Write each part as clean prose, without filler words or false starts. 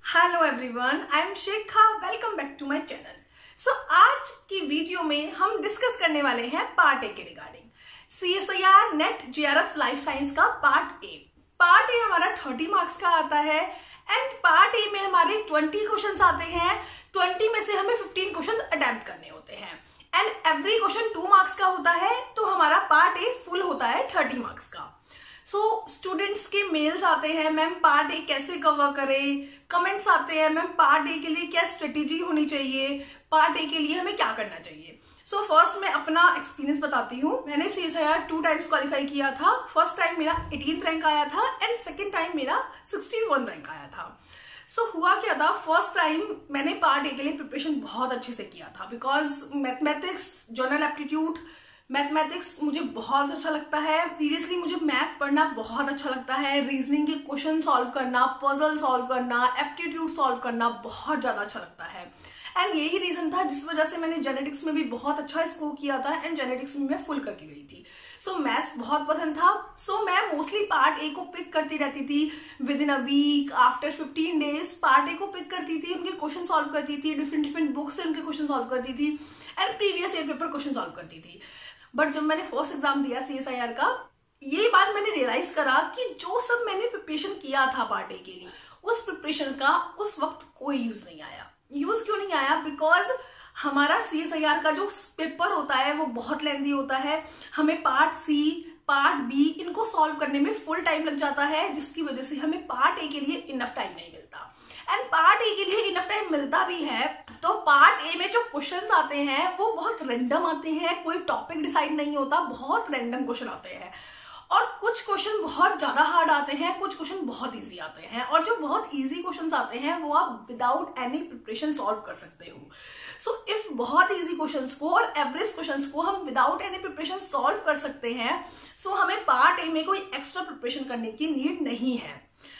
Hello everyone, I am Shikha. Welcome back to my channel. So आज की video में हम डिस्कस करने वाले हैं पार्ट ए के regarding CSIR net JRF life science का पार्ट ए। पार्ट ए हमारा 30 मार्क्स का आता है एंड पार्ट ए में हमारे 20 क्वेश्चंस आते हैं। 20 में से हमें 15 क्वेश्चंस अटेम्प्ट करने होते हैं एंड एवरी क्वेश्चन 2 मार्क्स का होता है, तो हमारा पार्ट ए फुल होता है 30 मार्क्स का। सो स्टूडेंट्स के मेल्स आते हैं, मैम पार्ट ए कैसे कवर करें, कमेंट्स आते हैं, मैम पार्ट ए के लिए क्या स्ट्रेटेजी होनी चाहिए, पार्ट ए के लिए हमें क्या करना चाहिए। सो फर्स्ट मैं अपना एक्सपीरियंस बताती हूँ। मैंने CSIR 2 टाइम्स क्वालिफाई किया था। फर्स्ट टाइम मेरा 18th रैंक आया था एंड सेकेंड टाइम मेरा 61 रैंक आया था। सो हुआ क्या था, फर्स्ट टाइम मैंने पार्ट ए के लिए प्रिपरेशन बहुत अच्छे से किया था because mathematics, general aptitude, mathematics मुझे बहुत अच्छा लगता है। सीरियसली मुझे मैथ पढ़ना बहुत अच्छा लगता है। रीजनिंग के क्वेश्चन सॉल्व करना, पजल सॉल्व करना, एप्टीट्यूड सॉल्व करना बहुत ज़्यादा अच्छा लगता है एंड यही रीज़न था जिस वजह से मैंने जेनेटिक्स में भी बहुत अच्छा स्कोर किया था एंड जेनेटिक्स में मैं फुल करके गई थी। सो मैथ्स बहुत पसंद था। सो मैं मोस्टली पार्ट ए को पिक करती रहती थी। Within a week, after 15 days part A को पिक करती थी, उनके क्वेश्चन सॉल्व करती थी, डिफरेंट बुक्स से उनके क्वेश्चन सॉल्व करती थी and previous year paper question solve करती थी। बट जब मैंने फर्स्ट एग्जाम दिया CSIR का, ये बात मैंने रियलाइज करा कि जो सब मैंने प्रिपरेशन किया था पार्ट ए के लिए, उस प्रिपरेशन का उस वक्त कोई यूज नहीं आया। यूज क्यों नहीं आया? बिकॉज हमारा CSIR का जो पेपर होता है वो बहुत लेंथी होता है। हमें पार्ट सी, पार्ट बी इनको सॉल्व करने में फुल टाइम लग जाता है, जिसकी वजह से हमें पार्ट ए के लिए इनफ टाइम नहीं मिलता। एंड पार्ट ए के लिए इनफ टाइम मिलता भी है तो पार्ट ए में जो क्वेश्चंस आते हैं वो बहुत रैंडम आते हैं, कोई टॉपिक डिसाइड नहीं होता, बहुत रैंडम क्वेश्चन आते हैं और कुछ क्वेश्चन बहुत ज्यादा हार्ड आते हैं, कुछ क्वेश्चन बहुत इजी आते हैं और जो बहुत इजी क्वेश्चंस आते हैं वो आप विदाउट एनी प्रिपरेशन सॉल्व कर सकते हो। सो इफ बहुत इजी क्वेश्चंस को और एवरेज क्वेश्चंस को हम विदाउट एनी प्रिपरेशन सॉल्व कर सकते हैं, सो हमें पार्ट ए में कोई एक्स्ट्रा प्रिपरेशन करने की नीड नहीं है।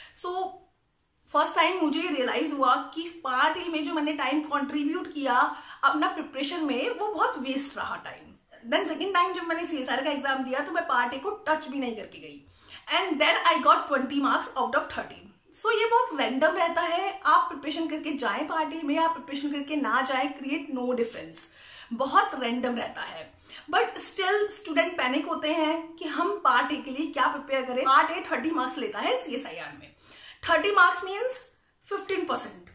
सो फर्स्ट टाइम मुझे रियलाइज हुआ कि पार्ट ए में जो मैंने टाइम कंट्रीब्यूट किया अपना प्रिपरेशन में, वो बहुत वेस्ट रहा टाइम। देन सेकेंड टाइम जब मैंने CSIR का एग्जाम दिया तो मैं पार्ट ए को टच भी नहीं करके गई and then I got 20 marks out of 30। So ये बहुत रैंडम रहता है। आप प्रिपरेशन करके जाएं पार्ट ए में, आप प्रिपरेशन करके ना जाएं, क्रिएट नो डिफरेंस। बहुत रैंडम रहता है बट स्टिल स्टूडेंट पैनिक होते हैं कि हम पार्ट ए के लिए क्या प्रिपेयर करें। पार्ट ए 30 मार्क्स लेता है CSIR में। 30 मार्क्स मीन्स 15%।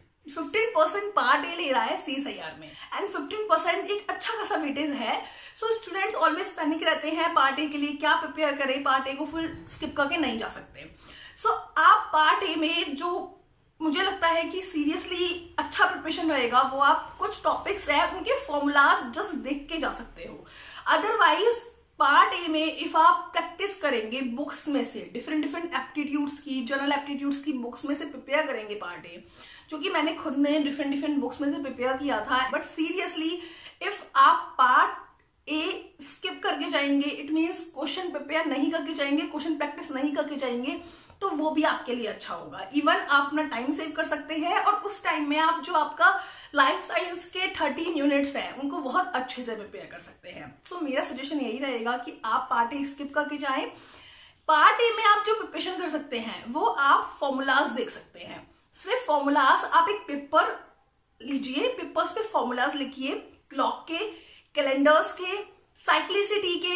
15% पार्ट ए ले रहा है CSIR में एंड 15% एक अच्छा खासा वेटेज है। सो स्टूडेंट्स ऑलवेज पैनिक रहते हैं पार्ट ए के लिए क्या प्रिपेयर करें, पार्ट ए को फुल स्किप करके नहीं जा सकते। सो आप पार्ट ए में जो मुझे लगता है कि सीरियसली अच्छा प्रिपरेशन रहेगा, वो आप कुछ टॉपिक्स है उनके फॉर्मूलाज जस्ट देख के जा सकते हो। अदरवाइज पार्ट ए में इफ आप प्रैक्टिस करेंगे बुक्स में से, डिफरेंट एप्टीट्यूड्स की, जनरल एप्टीट्यूड्स की बुक्स में से प्रिपेयर करेंगे पार्ट ए, जो कि मैंने खुद ने डिफरेंट बुक्स में से प्रिपेयर किया था। बट सीरियसली इफ आप पार्ट ए स्किप करके जाएंगे, इट मीन्स क्वेश्चन प्रिपेयर नहीं करके जाएंगे, क्वेश्चन प्रैक्टिस नहीं करके जाएंगे, तो वो भी आपके लिए अच्छा होगा। इवन आप अपना टाइम सेव कर सकते हैं और उस टाइम में आप जो आपका लाइफ साइंस के 13 यूनिट्स हैं उनको बहुत अच्छे से प्रिपेयर कर सकते हैं। सो मेरा सजेशन यही रहेगा कि आप पार्ट ए स्किप करके जाएं। पार्ट ए में आप जो प्रिपरेशन कर सकते हैं वो आप फॉर्मूलाज देख सकते हैं। सिर्फ फॉर्मूलाज, आप एक पेपर लीजिए, पेपर्स पे फॉर्मूलाज लिखिए, क्लॉक के, कैलेंडर्स के, साइक्लिसिटी के,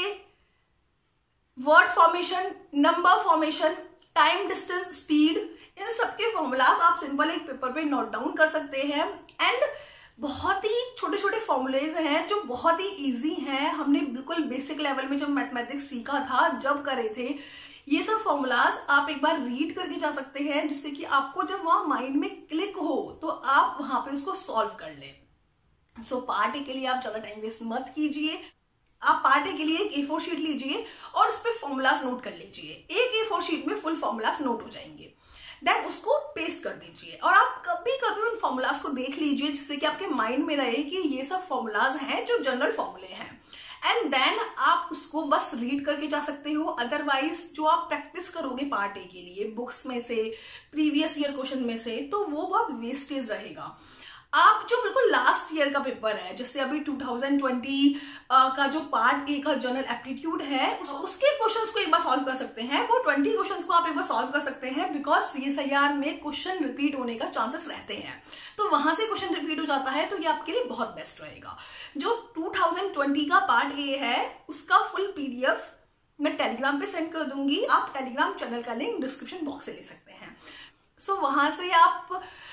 word formation, number formation, time, distance, speed, इन सबके फॉर्मूलाज आप सिंपल एक पेपर पे नोट डाउन कर सकते हैं एंड बहुत ही छोटे छोटे फॉर्मूलेज हैं जो बहुत ही इजी हैं। हमने बिल्कुल बेसिक लेवल में जब मैथमेटिक्स सीखा था, जब करे थे, ये सब फॉर्मूलाज आप एक बार रीड करके जा सकते हैं, जिससे कि आपको जब वहां माइंड में क्लिक हो तो आप वहां पे उसको सॉल्व कर लें। सो पार्ट ए के लिए आप ज्यादा टाइम वेस्ट मत कीजिए। आप पार्ट ए के लिए एक A4 शीट लीजिए और उस पर फॉर्मूलाज नोट कर लीजिए। एक A4 शीट में फुल फॉर्मूलाज नोट हो जाएंगे, देन उसको पेस्ट कर दीजिए और आप कभी कभी उन फॉर्मूलाज को देख लीजिए, जिससे कि आपके माइंड में रहे कि ये सब फॉर्मूलाज हैं जो जनरल फॉर्मूले हैं एंड देन आप उसको बस रीड करके जा सकते हो। अदरवाइज जो आप प्रैक्टिस करोगे पार्ट ए के लिए बुक्स में से, प्रीवियस ईयर क्वेश्चन में से, तो वो बहुत वेस्टेज रहेगा। आप जो बिल्कुल लास्ट ईयर का पेपर है, जैसे अभी 2020 का जो पार्ट ए का जनरल एप्टीट्यूड है, उसके क्वेश्चंस को एक बार सॉल्व कर सकते हैं। वो 20 क्वेश्चंस को आप एक बार सॉल्व कर सकते हैं, बिकॉज CSIR में क्वेश्चन रिपीट होने का चांसेस रहते हैं। तो वहां से क्वेश्चन रिपीट हो जाता है, तो ये आपके लिए बहुत बेस्ट रहेगा। जो 2020 का पार्ट ए है उसका फुल PDF मैं टेलीग्राम पे सेंड कर दूंगी। आप टेलीग्राम चैनल का लिंक डिस्क्रिप्शन बॉक्स से ले सकते हैं। सो वहां से आप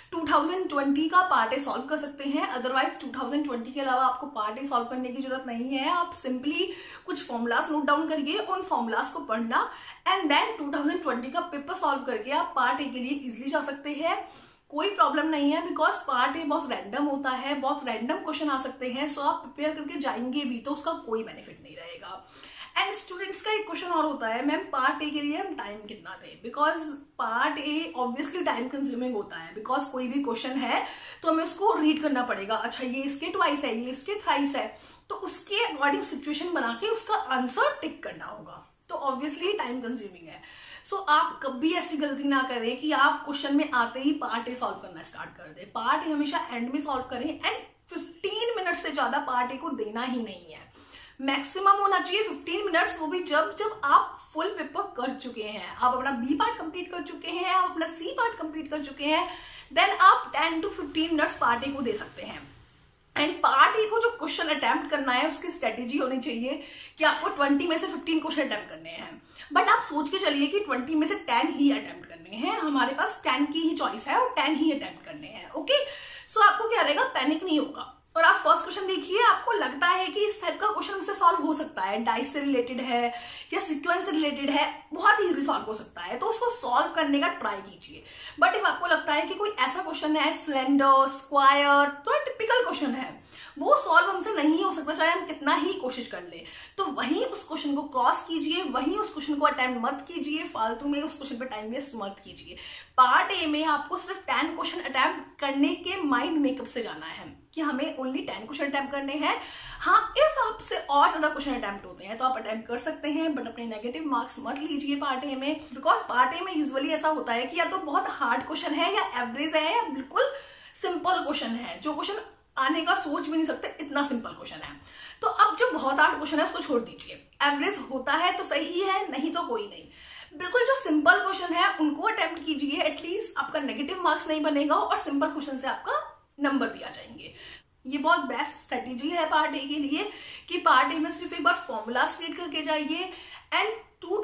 2020 का पार्ट ए सॉल्व कर सकते हैं। अदरवाइज 2020 के अलावा आपको पार्ट ए सॉल्व करने की जरूरत नहीं है। आप सिंपली कुछ फॉर्मूलाज नोट डाउन करिए, उन फॉर्मूलाज को पढ़ना, एंड देन 2020 का पेपर सॉल्व करके आप पार्ट ए के लिए इजिली जा सकते हैं। कोई प्रॉब्लम नहीं है, बिकॉज पार्ट ए बहुत रैंडम होता है, बहुत रैंडम क्वेश्चन आ सकते हैं। सो आप प्रिपेयर करके जाएंगे भी तो उसका कोई बेनिफिट नहीं रहेगा। एंड स्टूडेंट्स का एक क्वेश्चन और होता है, मैम पार्ट ए के लिए हम टाइम कितना दें? Because part A obviously time consuming होता है, बिकॉज कोई भी क्वेश्चन है तो हमें उसको रीड करना पड़ेगा। अच्छा, ये इसके ट्वाइस है, ये इसके थ्राइस है, तो उसके अकॉर्डिंग सिचुएशन बना के उसका आंसर टिक करना होगा। तो ऑब्वियसली टाइम कंज्यूमिंग है। सो आप कभी ऐसी गलती ना करें कि आप क्वेश्चन में आते ही पार्ट ए सॉल्व करना स्टार्ट कर दें। पार्ट ए हमेशा एंड में सॉल्व करें, एंड 15 मिनट से ज्यादा पार्ट ए को देना ही नहीं है। मैक्सिमम होना चाहिए 15 मिनट्स, वो भी जब आप फुल पेपर कर चुके हैं, आप अपना बी पार्ट कंप्लीट कर चुके हैं, आप अपना सी पार्ट कंप्लीट कर चुके हैं, देन आप 10 to 15 मिनट्स पार्ट ए को दे सकते हैं। एंड पार्ट ए को जो क्वेश्चन अटेम्प्ट करना है उसकी स्ट्रेटेजी होनी चाहिए कि आपको 20 में से 15 क्वेश्चन अटेम्प्ट करने हैं, बट आप सोच के चलिए कि 20 में से 10 ही अटेम्प्ट करने हैं। हमारे पास 10 की ही चॉइस है और 10 ही अटेम्प्ट करने हैं। ओके, सो आपको क्या रहेगा, पैनिक नहीं होगा। और आप फर्स्ट क्वेश्चन देखिए, आपको लगता है कि इस टाइप का क्वेश्चन मुझसे सॉल्व हो सकता है, डाइस से रिलेटेड है या सीक्वेंस से रिलेटेड है, बहुत ही इजी सॉल्व हो सकता है, तो उसको सॉल्व करने का ट्राई कीजिए। बट इफ आपको लगता है कि कोई ऐसा क्वेश्चन है सिलेंडर, स्क्वायर, तो टिपिकल क्वेश्चन है, वो सॉल्व हमसे नहीं हो सकता चाहे हम कितना ही कोशिश कर ले, तो वहीं उस क्वेश्चन को क्रॉस कीजिए, वहीं उस क्वेश्चन को अटेम्प्ट मत कीजिए, फालतू में उस क्वेश्चन पे टाइम वेस्ट मत कीजिए। पार्ट ए में आपको सिर्फ 10 क्वेश्चन अटेम्प्ट करने के माइंड मेकअप से जाना है कि हमें ओनली 10 क्वेश्चन अटेम्प्ट करने हैं। हाँ, इफ आपसे और ज्यादा क्वेश्चन अटेम्प्ट होते हैं तो आप अटेम्प्ट कर सकते हैं, बट अपने नेगेटिव मार्क्स मत लीजिए पार्ट ए में, बिकॉज पार्ट ए में यूजुअली ऐसा होता है कि या तो बहुत हार्ड क्वेश्चन है, या एवरेज है, या बिल्कुल सिंपल क्वेश्चन है, जो क्वेश्चन आने का सोच भी नहीं सकते, इतना सिंपल क्वेश्चन है। तो अब जो बहुत हार्ड क्वेश्चन है उसको छोड़ दीजिए, एवरेज होता है तो सही है, नहीं तो कोई नहीं। बिल्कुल जो सिंपल क्वेश्चन है उनको अटेम्प्ट कीजिए, एटलीस्ट आपका नेगेटिव मार्क्स नहीं बनेगा और सिंपल क्वेश्चन से आपका नंबर भी आ जाएंगे। ये बहुत बेस्ट स्ट्रेटेजी है पार्ट ए के लिए कि पार्ट ए में सिर्फ एक बार फॉर्मूला रीड करके जाइए, एंड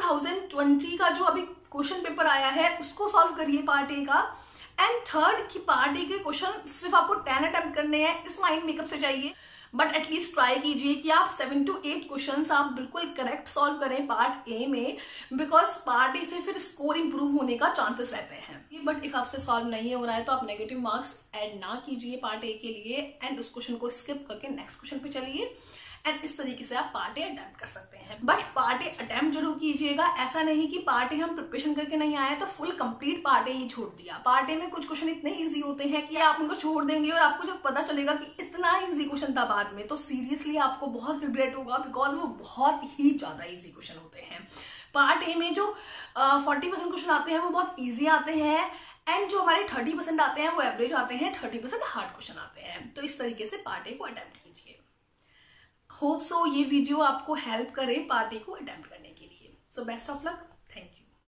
2020 का जो अभी क्वेश्चन पेपर आया है उसको सॉल्व करिए पार्ट ए का। एंड थर्ड की पार्ट ए के क्वेश्चन सिर्फ आपको 10 अटेम्प्ट करने हैं, इस माइंड मेकअप से जाइए, बट एटलीस्ट ट्राई कीजिए कि आप 7 to 8 क्वेश्चंस आप बिल्कुल करेक्ट सॉल्व करें पार्ट ए में, बिकॉज पार्ट ए से फिर स्कोर इंप्रूव होने का चांसेस रहते हैं। बट इफ आपसे सॉल्व नहीं हो रहा है तो आप नेगेटिव मार्क्स ऐड ना कीजिए पार्ट ए के लिए, एंड उस क्वेश्चन को स्किप करके नेक्स्ट क्वेश्चन पे चलिए, एंड इस तरीके से आप पार्ट ए अटेम्प्ट कर सकते हैं। बट पार्ट ए अटेम्प्ट जरूर कीजिएगा, ऐसा नहीं कि पार्ट ए हम प्रिपरेशन करके नहीं आए तो फुल कंप्लीट पार्ट ए ही छोड़ दिया। पार्ट ए में कुछ क्वेश्चन इतने इजी होते हैं कि आप उनको छोड़ देंगे और आपको जब पता चलेगा कि इतना इजी क्वेश्चन था बाद में, तो सीरियसली आपको बहुत रिग्रेट होगा, बिकॉज वो बहुत ही ज्यादा इजी क्वेश्चन होते हैं। पार्ट ए में जो 40% क्वेश्चन आते हैं वो बहुत ईजी आते हैं, एंड जो हमारे 30% आते हैं वो एवरेज आते हैं, 30% हार्ड क्वेश्चन आते हैं। तो इस तरीके से पार्ट ए को अटेम्प्ट कीजिए। होप सो ये वीडियो आपको हेल्प करे पार्ट ए को अटेम्प्ट करने के लिए। So best of luck.